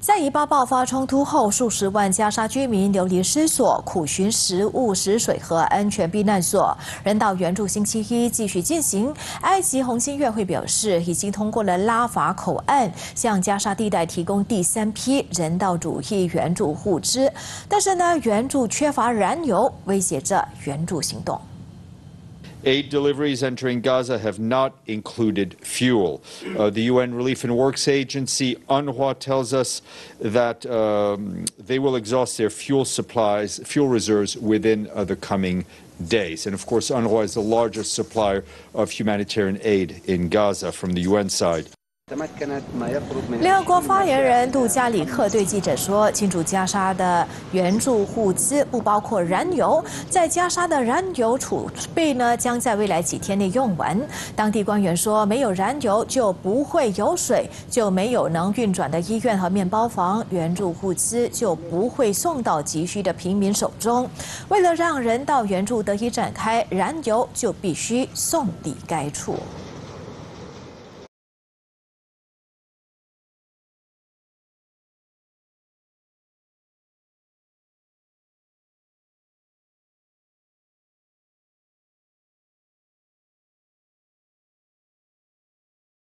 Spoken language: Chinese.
在以巴爆发冲突后，数十万加沙居民流离失所，苦寻食物、食水和安全避难所。人道援助星期一继续进行。埃及红新月会表示，已经通过了拉法口岸，向加沙地带提供第3批人道主义援助物资。但是呢，援助缺乏燃油，威胁着援助行动。 Aid deliveries entering Gaza have not included fuel. The UN Relief and Works Agency, UNRWA, tells us that they will exhaust their fuel reserves within the coming days. And of course, UNRWA is the largest supplier of humanitarian aid in Gaza from the UN side. 联合国发言人杜加里克对记者说：“进驻加沙的援助物资不包括燃油，在加沙的燃油储备呢，将在未来几天内用完。”当地官员说：“没有燃油就不会有水，就没有能运转的医院和面包房，援助物资就不会送到急需的平民手中。为了让人道援助得以展开，燃油就必须送抵该处。”